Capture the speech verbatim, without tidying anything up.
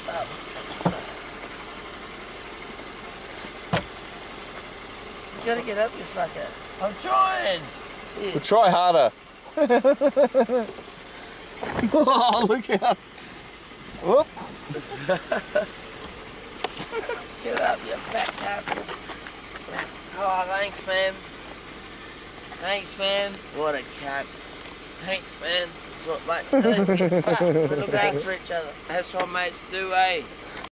up. You gotta get up, you fucker. I'm trying. Yeah. Well, try harder. Oh, look out. Whoop. Get up, you fat cap. Oh, thanks, man. Thanks, man. What a cunt. Thanks, man. That's what mates do. We get fucked. We look after each other. That's what mates do, eh?